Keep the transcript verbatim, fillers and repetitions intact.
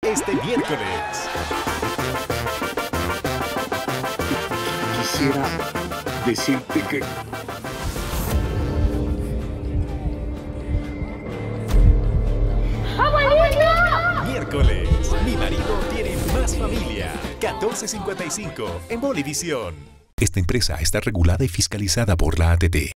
este miércoles. Quisiera decirte que... Miércoles, mi marido tiene más familia. catorce cincuenta y cinco en Bolivisión. Esta empresa está regulada y fiscalizada por la A T T.